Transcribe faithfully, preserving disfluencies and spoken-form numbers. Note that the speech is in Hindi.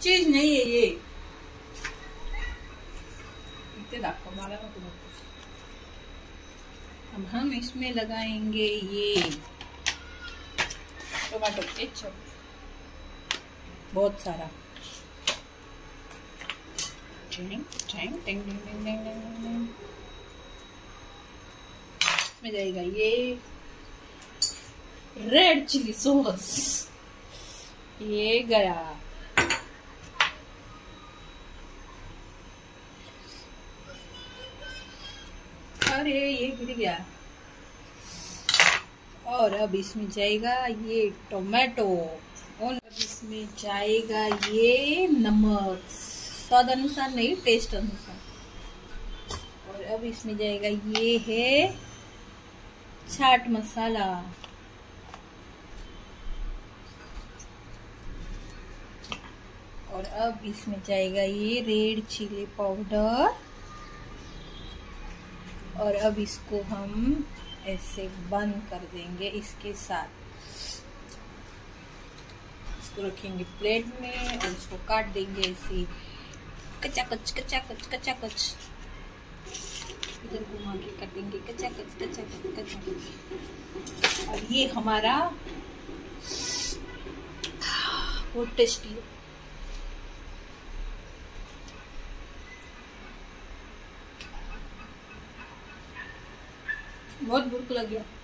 चीज नहीं है ये। दाखो मारा तो अब हम इसमें लगाएंगे ये टमाटो केचप, बहुत सारा। इसमें जाएगा ये रेड चिली सॉस, ये गया। अरे ये गिर गया। और अब इसमें जाएगा ये टोमेटो, और अब इसमें जाएगा ये नमक, स्वाद अनुसार नहीं, टेस्ट अनुसार। और अब इसमें जाएगा ये है चाट मसाला, और अब इसमें जाएगा ये रेड चिली पाउडर। और अब इसको हम ऐसे बंद कर देंगे इसके साथ। इसको रखेंगे प्लेट में और इसको काट देंगे ऐसे कच्चा कच कच्चा कच कच्चा कच, इधर घुमा के काटेंगे कच्चा कच कच्चा कच कच्चा कच। और ये हमारा बहुत टेस्टी है। बहुत भूख लग गया।